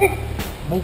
Moe.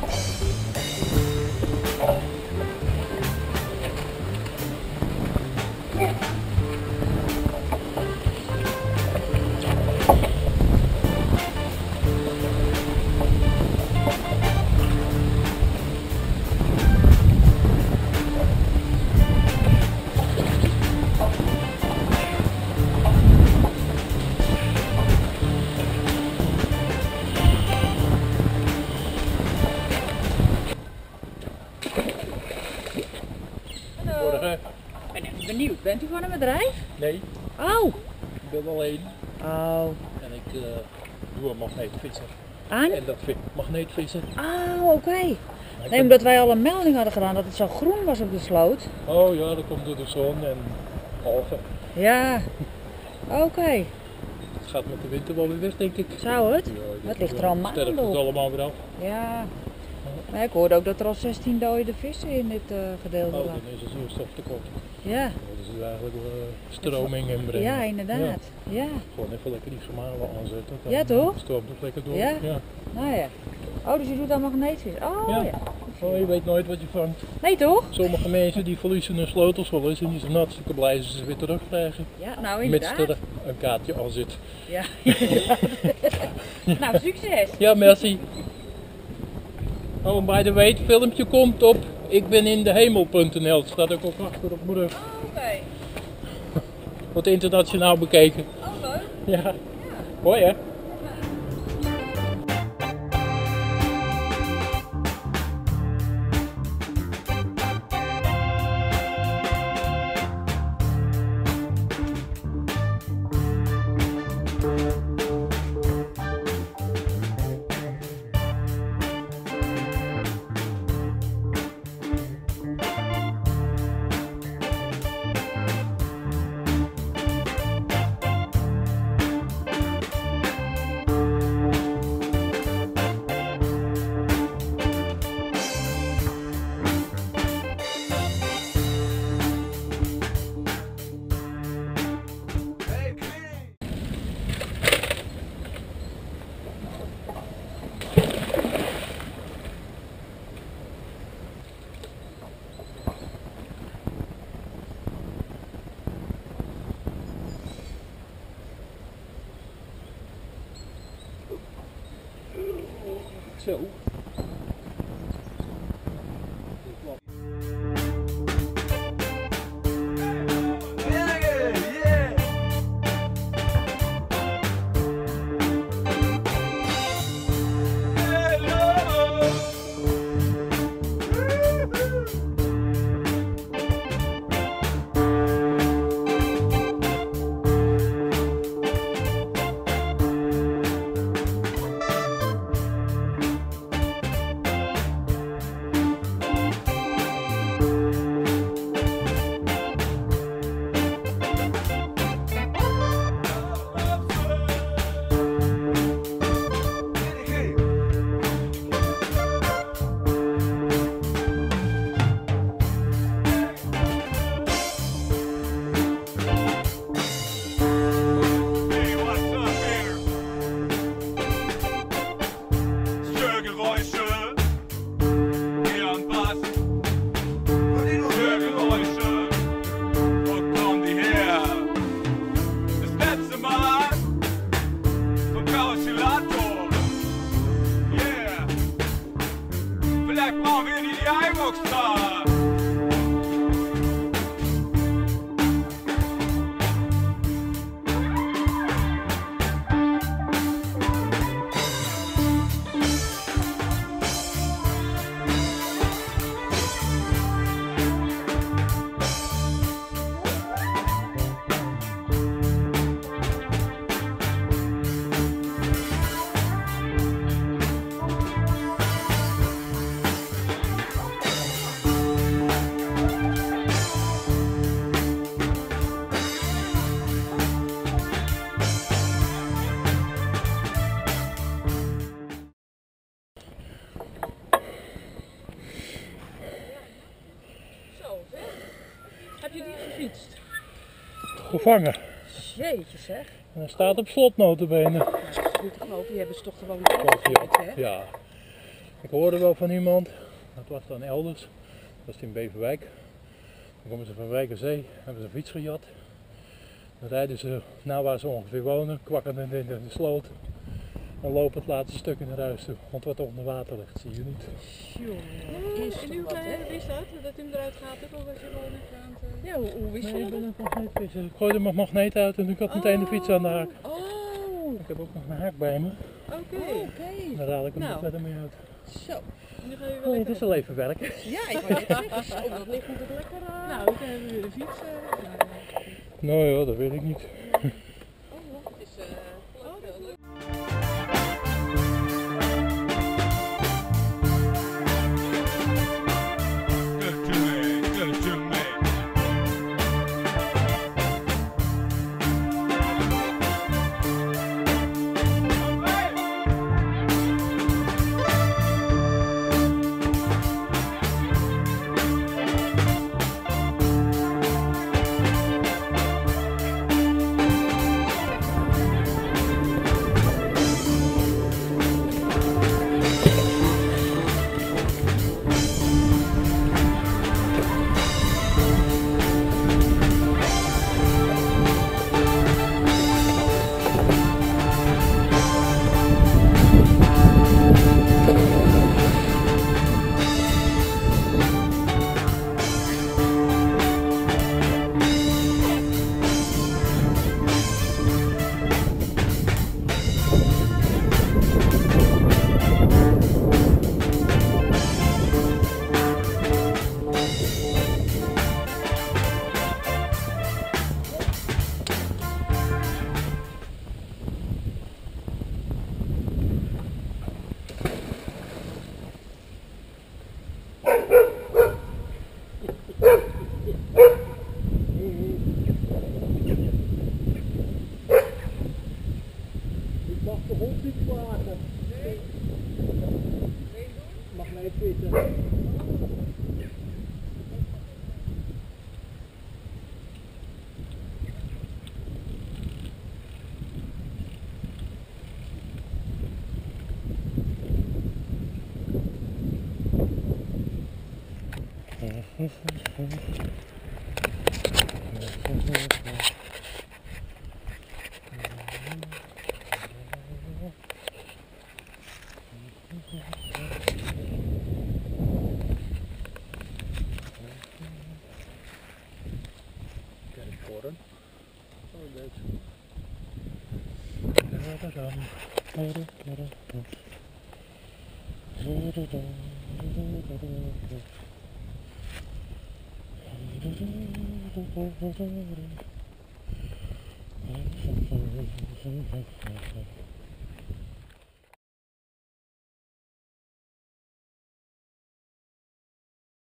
Ik ben benieuwd, bent u van een bedrijf? Nee, Oh. ik ben alleen Oh. en ik doe een magneetvissen. Aan? En dat vind ik magneetvissen. Oh, oké. Nee, omdat wij al een melding hadden gedaan dat het zo groen was op de sloot. Oh ja, dat komt door de zon en algen. Ja. Oké. Het gaat met de winter wel weer weg, denk ik. Zou het? Ja, Het ligt er al maanden sterft het op. allemaal weer af. Ja. Maar ik hoorde ook dat er al 16 dode vissen in dit gedeelte Oh, lagen. dan is het zuurstoftekort. Ja. Dat is eigenlijk stroming inbrengen. Ja, inderdaad. Ja. Gewoon even lekker die gemalen aanzetten. Dan Ja, toch? stroomt het lekker door. Ja. Ja. Nou ja. Oh, dus je doet dan magneetvis. Oh Ja. ja. Oh, je weet nooit wat je vangt. Nee toch? Sommige mensen die verliezen hun sleutels wel eens en die zijn hartstikke blij als ze ze weer terugkrijgen. Ja, nou Mits inderdaad. er een kaartje aan zit. Ja. Nou, succes. Ja, merci. Oh, by the way, het filmpje komt op ikbenindehemel.nl. Het staat ook achter op mijn rug. Oké. Wordt internationaal bekeken. Oh, leuk. Ja. Mooi hè? Zo. Heb je die gefietst? Gevangen. Jeetje zeg. Hij staat op slot notabene. Dat is goed te geloven, die hebben ze toch gewoon een Ja, gefietst, hè? ja. Ik hoorde wel van iemand, dat was dan elders, dat was in Beverwijk. Dan komen ze van Wijkerzee, hebben ze een fiets gejat. Dan rijden ze naar waar ze ongeveer wonen, kwakken in de sloot. Dan lopen het laatste stuk in naar huis toe, want wat onder water ligt, zie je niet. En hoe wist dat? Dat hij hem eruit gaat ook, of was je gewoon even aan het... Ja, hoe wist Nee, je ik dat? ben het nog niet vissen. Ik gooide mijn magneet uit en ik had meteen de fiets aan de haak. Oh, Ik heb ook nog een haak bij me, oké. dan haal ik hem Nou. nog verder mee uit. Zo. Nu ga je weer Nee, lekker het is wel even werken. Ja, ik wou net zeggen, zo, dat ligt natuurlijk lekker aan. Nou, dan hebben we weer de fiets. Nou ja, dat weet ik niet. Het is leuk. Ik mag de hond niet plagen. Nee. Magneet zitten. Kijk voor hem. Oh, leuk.